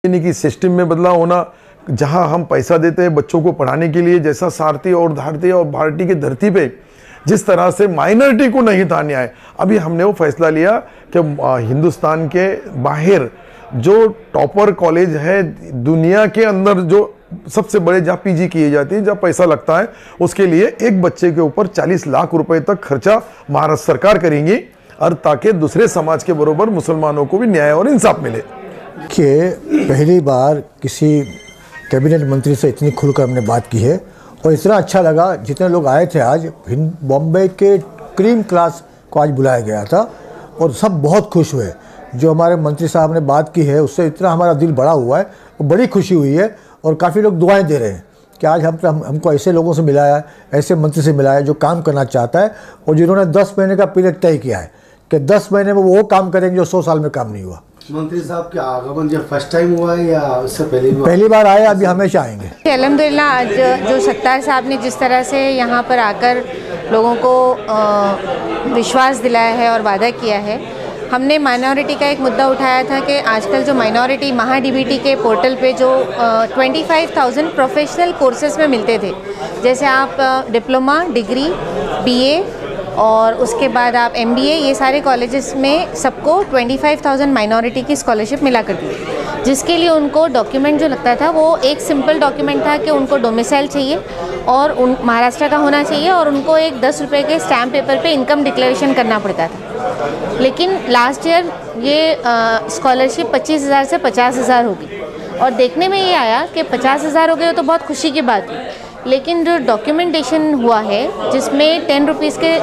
की सिस्टम में बदलाव होना, जहां हम पैसा देते हैं बच्चों को पढ़ाने के लिए, जैसा सारथी और धारती और भारती की धरती पे जिस तरह से माइनॉरिटी को नहीं था न्याय, अभी हमने वो फैसला लिया कि हिंदुस्तान के बाहर जो टॉपर कॉलेज है दुनिया के अंदर, जो सबसे बड़े जहाँ पीजी किए जाती है, जहाँ पैसा लगता है, उसके लिए एक बच्चे के ऊपर 40 लाख रुपए तक खर्चा महाराष्ट्र सरकार करेंगी, और ताकि दूसरे समाज के बराबर मुसलमानों को भी न्याय और इंसाफ मिले। कि पहली बार किसी कैबिनेट मंत्री से इतनी खुलकर हमने बात की है, और इतना अच्छा लगा। जितने लोग आए थे आज, बॉम्बे के क्रीम क्लास को आज बुलाया गया था और सब बहुत खुश हुए। जो हमारे मंत्री साहब ने बात की है उससे इतना हमारा दिल बड़ा हुआ है, और बड़ी खुशी हुई है। और काफ़ी लोग दुआएं दे रहे हैं कि आज हमको ऐसे लोगों से मिलाया, ऐसे मंत्री से मिलाया जो काम करना चाहता है, और जिन्होंने 10 महीने का पीरियड तय किया है कि 10 महीने में वो काम करेंगे जो 100 साल में काम नहीं हुआ। मंत्री साहब का आगमन जब फर्स्ट टाइम हुआ है या उससे पहली बार आए, अभी हमेशा आएंगे। अल्हम्दुलिल्लाह, आज जो सत्तार साहब ने जिस तरह से यहाँ पर आकर लोगों को विश्वास दिलाया है और वादा किया है, हमने माइनॉरिटी का एक मुद्दा उठाया था कि आजकल जो माइनॉरिटी महाडीबीटी के पोर्टल पे जो 25,000 प्रोफेशनल कोर्सेज में मिलते थे, जैसे आप डिप्लोमा, डिग्री, बीए और उसके बाद आप एमबीए, ये सारे कॉलेजेस में सबको 25,000 माइनॉरिटी की स्कॉलरशिप मिला करती थी, जिसके लिए उनको डॉक्यूमेंट जो लगता था वो एक सिंपल डॉक्यूमेंट था कि उनको डोमिसाइल चाहिए और महाराष्ट्र का होना चाहिए, और उनको एक 10 रुपये के स्टैम्प पेपर पे इनकम डिक्लेरेशन करना पड़ता था। लेकिन लास्ट ईयर ये स्कॉलरशिप 25,000 से 50,000 होगी, और देखने में ये आया कि 50,000 हो गए तो बहुत खुशी की बात है। लेकिन जो डॉक्यूमेंटेशन हुआ है, जिसमें 10 रुपीज़ के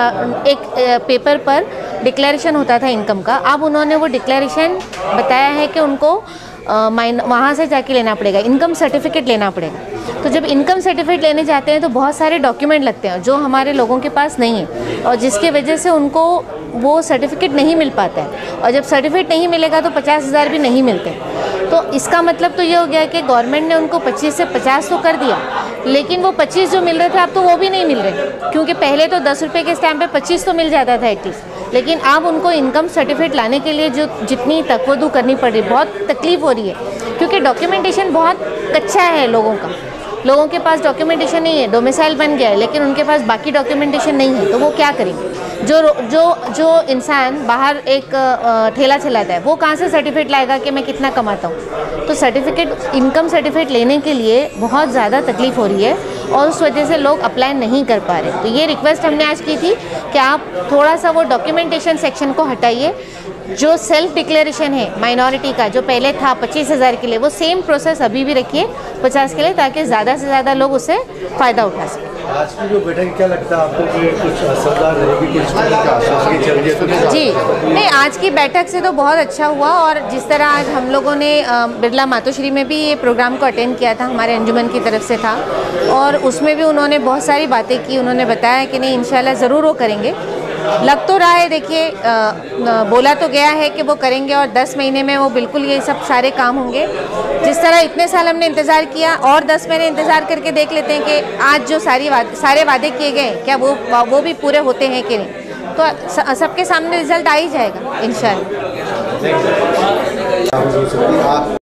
एक पेपर पर डिक्लेरेशन होता था इनकम का, अब उन्होंने वो डिक्लेरेशन बताया है कि उनको वहाँ से जाके लेना पड़ेगा, इनकम सर्टिफिकेट लेना पड़ेगा। तो जब इनकम सर्टिफिकेट लेने जाते हैं तो बहुत सारे डॉक्यूमेंट लगते हैं जो हमारे लोगों के पास नहीं है, और जिसके वजह से उनको वो सर्टिफिकेट नहीं मिल पाता है, और जब सर्टिफिकेट नहीं मिलेगा तो 50,000 भी नहीं मिलते। तो इसका मतलब तो ये हो गया कि गवर्नमेंट ने उनको 25 से 50 तो कर दिया, लेकिन वो 25 जो मिल रहे थे अब तो वो भी नहीं मिल रहे, क्योंकि पहले तो 10 रुपये के स्टैम्प पे 25 तो मिल जाता था एटलीस्ट, लेकिन अब उनको इनकम सर्टिफिकेट लाने के लिए जो जितनी तकवदू करनी पड़ रही है, बहुत तकलीफ़ हो रही है, क्योंकि डॉक्यूमेंटेशन बहुत कच्चा है लोगों का। लोगों के पास डॉक्यूमेंटेशन नहीं है, डोमिसाइल बन गया है लेकिन उनके पास बाकी डॉक्यूमेंटेशन नहीं है, तो वो क्या करेंगे? जो इंसान बाहर एक ठेला चलाता है वो कहाँ से सर्टिफिकेट लाएगा कि मैं कितना कमाता हूँ? तो सर्टिफिकेट, इनकम सर्टिफिकेट लेने के लिए बहुत ज़्यादा तकलीफ़ हो रही है, और उस वजह से लोग अप्लाई नहीं कर पा रहे। तो ये रिक्वेस्ट हमने आज की थी कि आप थोड़ा सा वो डॉक्यूमेंटेशन सेक्शन को हटाइए। जो सेल्फ डिक्लेरेशन है माइनॉरिटी का, जो पहले था 25,000 के लिए, वो सेम प्रोसेस अभी भी रखिए 50 के लिए, ताकि ज़्यादा से ज़्यादा लोग उससे फ़ायदा उठा सकें। आज की जो बैठक क्या लगता है आपको कि कुछ असरदार रहेगी, कुछ आगे चल रही है? जी नहीं, आज की बैठक से तो बहुत अच्छा हुआ, और जिस तरह आज हम लोगों ने बिरला मातोश्री में भी ये प्रोग्राम को अटेंड किया था, हमारे अंजुमन की तरफ से था, और उसमें भी उन्होंने बहुत सारी बातें की। उन्होंने बताया कि नहीं, इंशाल्लाह ज़रूर वो करेंगे। लग तो रहा है, देखिए बोला तो गया है कि वो करेंगे, और 10 महीने में वो बिल्कुल ये सब सारे काम होंगे। जिस तरह इतने साल हमने इंतज़ार किया, और 10 महीने इंतज़ार करके देख लेते हैं कि आज जो सारे वादे किए गए क्या वो भी पूरे होते हैं कि नहीं। तो सबके सामने रिजल्ट आ ही जाएगा इंशाल्लाह।